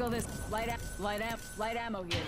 go this light ammo here.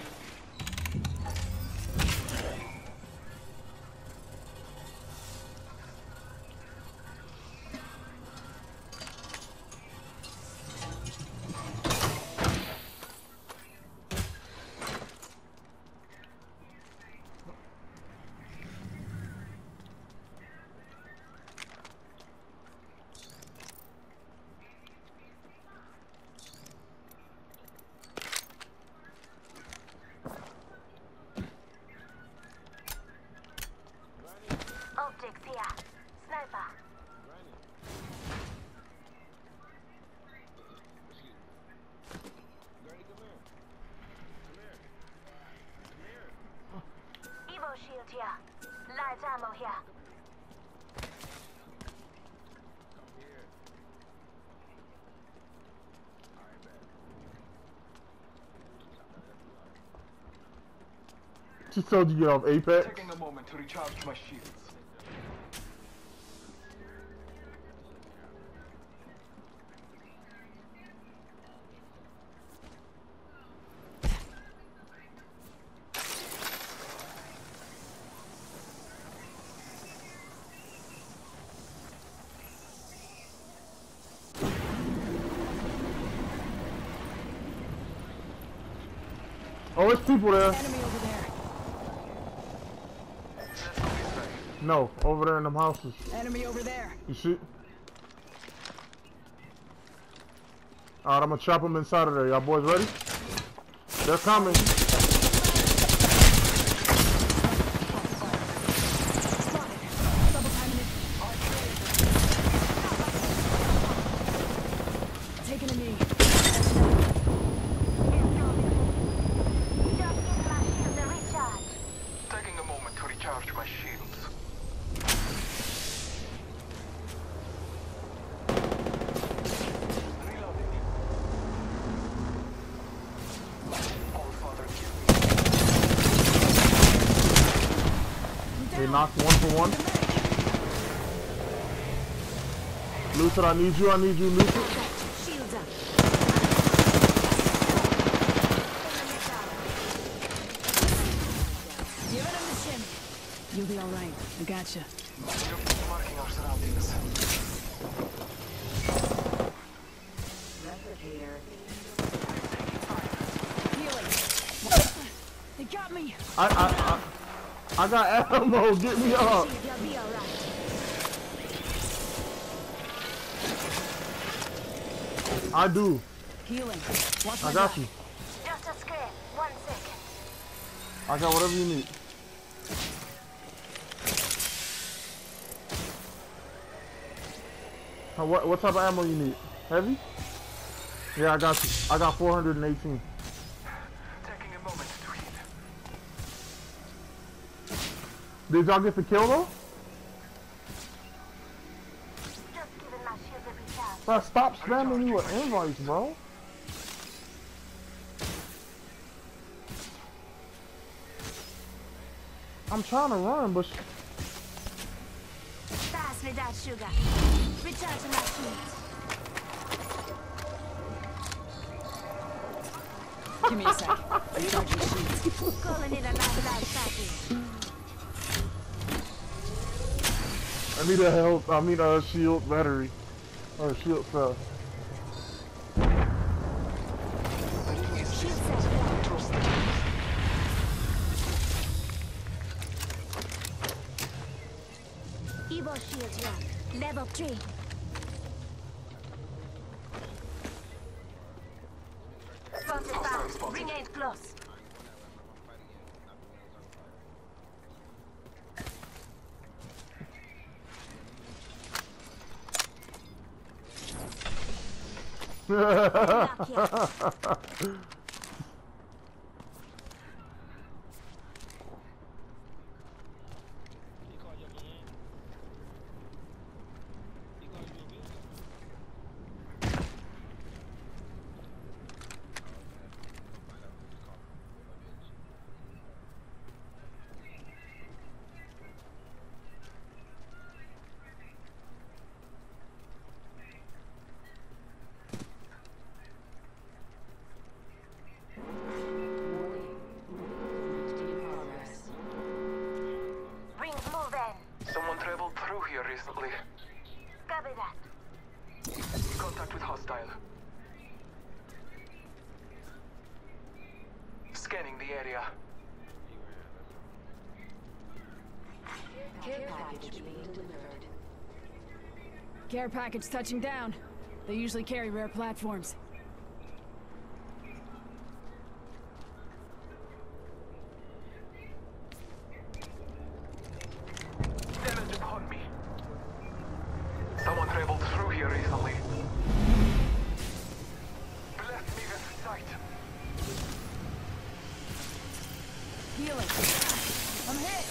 Optics here. Sniper. Evo shield here. Light ammo here. She told you to get off Apex. Taking a moment to recharge my shields. Oh, there's people there. Enemy over there. No, over there in them houses. Enemy over there. You see? Alright, I'm gonna trap them inside of there. Y'all boys ready? They're coming. Taking a knee. Taking a moment to recharge my shields. Reloading. All Father, give me. They knocked one for one. Lucid, I need you, Lucid. Shields up. Give it a mission. You'll be all right. I gotcha. Marking our surroundings. Healing. They got me. I got ammo. Get me up. You'll be all right. I do. Healing. Watch my I got back. you. Just a scare. 1 second. I got whatever you need. What type of ammo you need? Heavy? Yeah, I got you. I got 418. Taking a moment to heal. Did y'all get the kill though? Just giving my shield a recharge. Bro, stop spamming me with invites, bro. I'm trying to run, but Pass me that sugar. Recharging my shields. Give me a sec. Recharge your shields. Calling in another life package. I need a health. I need a shield battery or shield cell. Shield set. Evo shield here. Level 3. Spotted back. Ring ain't close. Lock here. through here recently. Copy that. Contact with hostile. Scanning the area. Care package being delivered. Care package touching down. They usually carry rare platforms. Damage upon me. Someone traveled through here recently. Bless me with sight. Healing. I'm hit.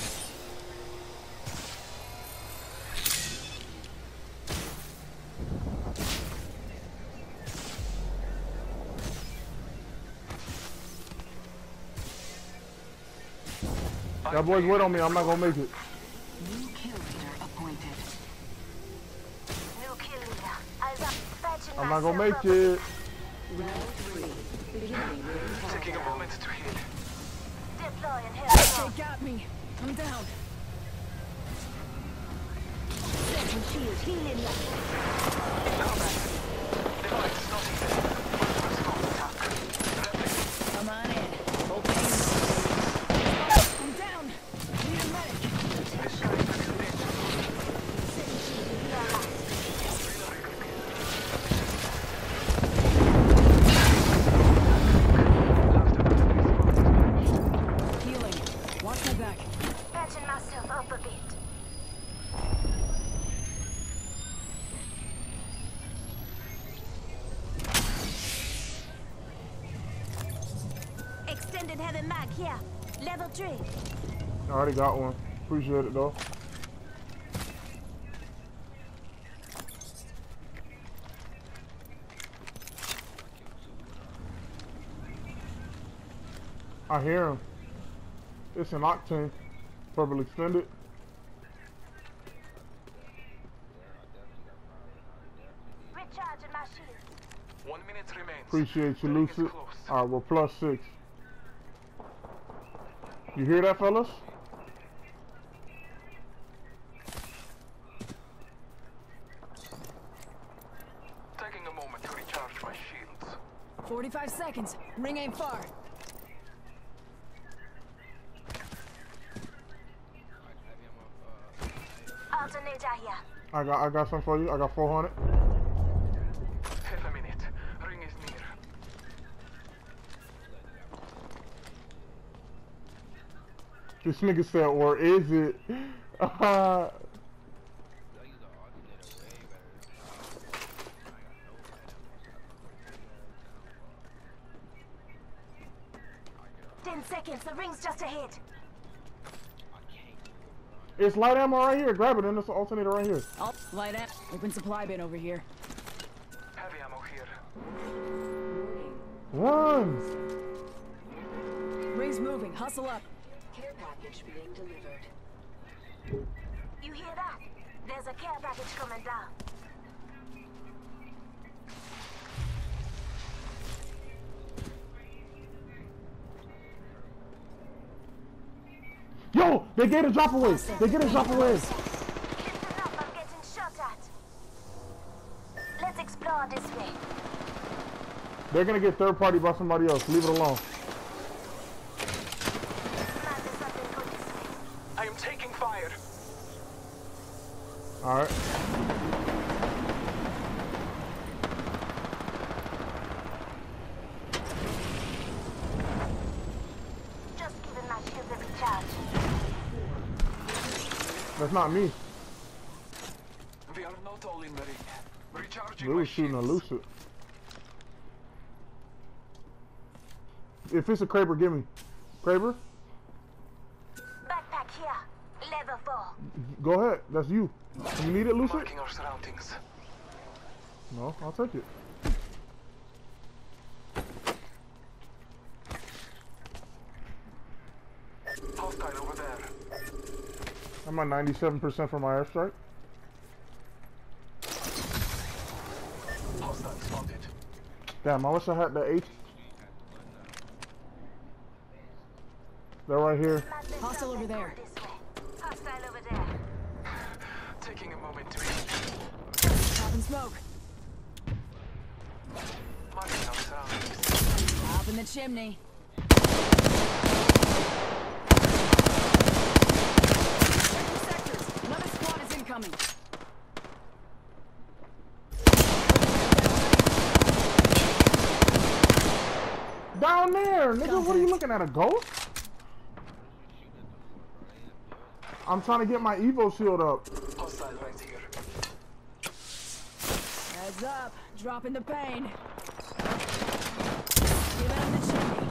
That boy's wait on me. I'm not gonna make it. New kill leader appointed. New kill leader. Eyes up. Patching I'm not gonna myself make up. it. Round 3. Beginning ring Taking a countdown. moment to heal. Deploying here. They got me. I'm down. Second shield healing you. Combat. Device not even. Full response attack. Replicating. Come on in. Okay. I'm down. Need a medic. This guy is in danger. Second shield here. Healing. Watch my back. Patching myself up a bit. Extended heavy mag here. Level 3. I already got one. Appreciate it though. I hear him. It's an Octane. Purple extended. Recharging my shield. 1 minute remains. Appreciate you, The ring is Lucid. close. Alright, we're +6. You hear that, fellas? Taking a moment to recharge my shields. 45 seconds. Ring ain't far. Alternator here. I got some for you. I got 400. Half a minute. Ring is near. This nigga said, or is it? 10 seconds. The ring's just ahead. It's light ammo right here. Grab it, and it's an alternator right here. Oh, light up. Open supply bin over here. Heavy ammo here. Run! Ring's moving. Hustle up. Care package being delivered. You hear that? There's a care package coming down. Yo, they get a drop away. They get a drop away. Listen up, I'm getting shot at. Let's explore this way. They're gonna get third party by somebody else. Leave it alone. Man, there's something good this way. I am taking fire. All right. Just giving my shield a recharge. That's not me. We are not all in the ring. Recharging They my was shooting a shields. Lucid. If it's a Kraber, give me. Kraber, Backpack here. Level 4. go ahead. That's you. You need it, Lucid? Marking our surroundings. No, I'll take it. Hostile over there. I'm at 97% for my airstrike. Hostile spotted. Damn, I wish I had that H. They're right here. Man, there's Hostile over something there. good this way. Hostile over there. Taking a moment to Pop and smoke. marking our surroundings. Up in the chimney. Checking sectors. Another squad is incoming. Down there, nigga. What are you looking at? A ghost? I'm trying to get my Evo shield up. Hostile right here. Heads up. Dropping the pain. Give it up the chimney.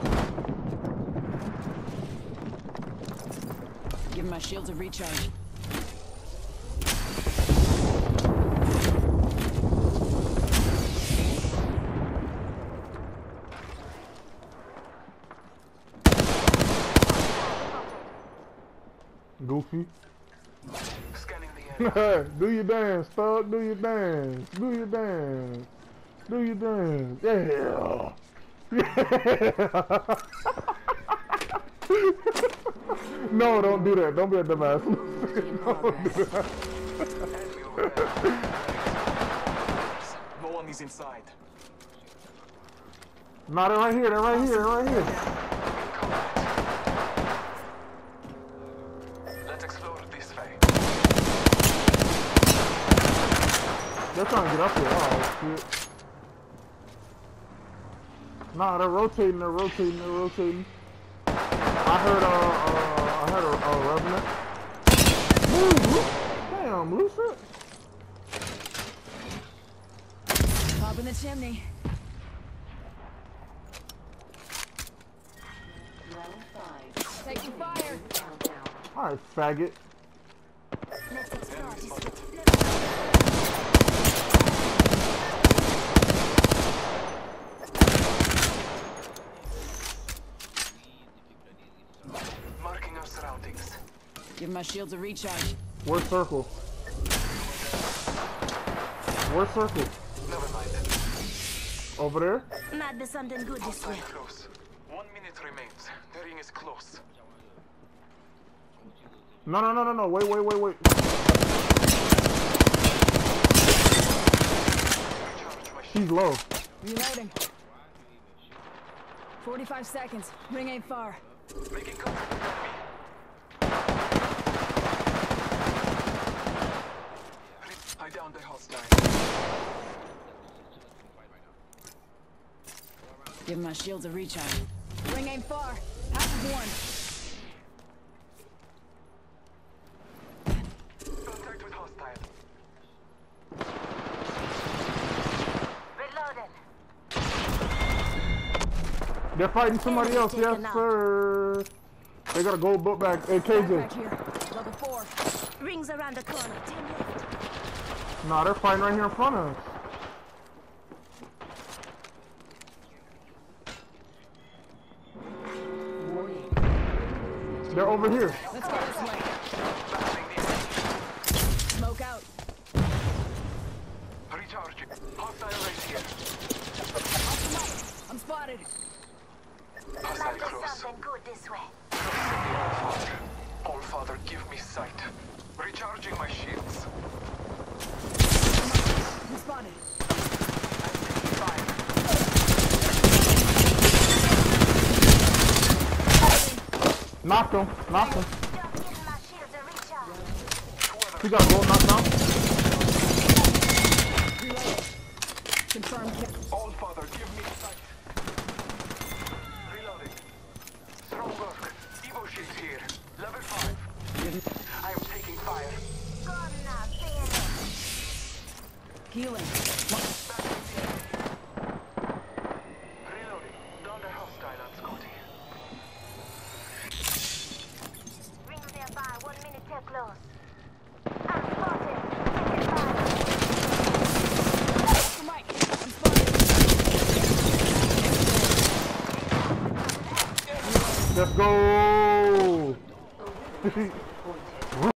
Give my shields a recharge. Goofy. Scanning the area. Do your dance, thug. Do your dance. Do your dance. Do your dance. Yeah. Yeah. No, don't do that. Don't be a dumbass. Don't do that. Enemy over there. No one is inside. No, they're right here. They're right here. They're right here. Let's explore this way. They're trying to get up here. Oh, shit. Nah, they're rotating. They're rotating. They're rotating. I heard a revenant. Ooh, damn, Lucifer. Pop in the chimney. Round 5. Taking fire. Countdown. All right, faggot. Let's explore this way. Marking our surroundings. Give my shields a recharge. Where's circle? Where's circle? Never mind. Over there? Might be something good this way. Hostile close. 1 minute remains. The ring is close. No, no, no, no, no. Wait, wait, wait, wait. Recharge my She's low. Reloading. 45 seconds. Ring ain't far. making contact with enemy. I downed the hostile. Give my shields a recharge. Ring ain't far. Half of one. Contact with hostile. Reloading. They're fighting somebody else. Yes, sir. They got a gold book bag. Hey, Backpack KJ. here. Level 4. Rings around the corner. 10 left. Nah, they're fighting right here in front of us. They're over here. Let's go this way. Battling the enemy. Smoke out. Recharging. Hostile right here. Off the mic. I'm spotted. Hostile Might be close. something good this way. All Father, give me sight. Recharging my shields. I'm spotted. Fire. Knocked him. Knocked him. Just giving my shields a recharge. He got a gold knocked down. Reloading. Confirmed kill. All Father, give me sight. Reloading. Strong work. Evo shield here. Level 5. I am taking fire. Gone now. Stay in. Healing. Reloading. Down the hostile on Scotty. Rings nearby. 1 minute till close. I'm spotted. Taking fire. Off the mic. I'm spotted. Let's go.